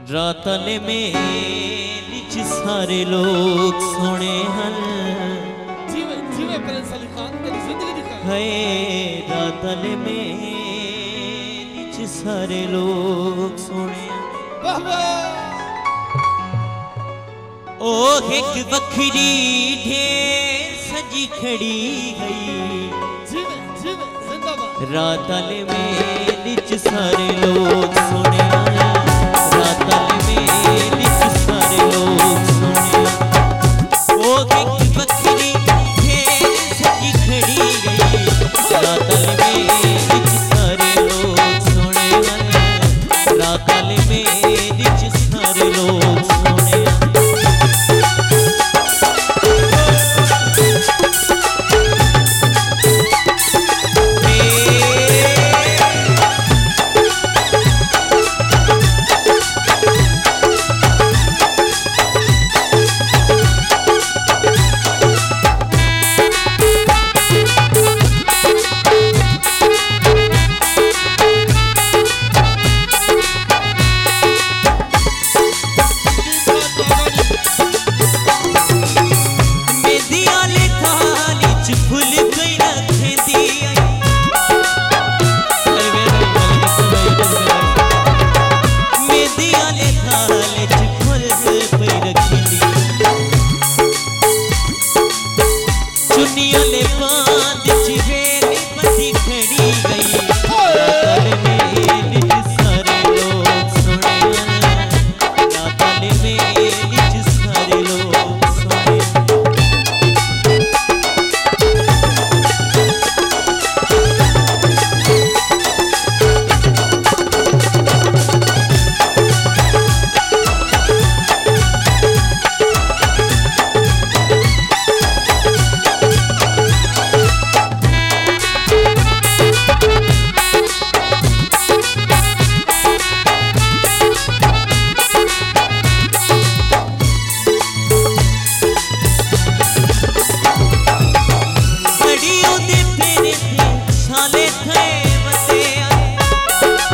रातले में निच सारे लोग सोने हन जीवे जीवे प्रिंस अली खान तेरी जिंदगी दिखा है। रातले में निच सारे लोग सोने वाह वाह ओ एक बखरी ढेर सजी खड़ी गई जीवे जीवे जिंदाबाद। रातले में निच सारे लोग सोने रातले में निच सारे लोग सोने ओ एक बखरी ढेर सजी खड़ी गई रातले में निच सारे लोग सोने रातले में निच सारे लोग सोने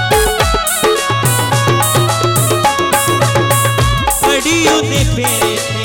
पेड़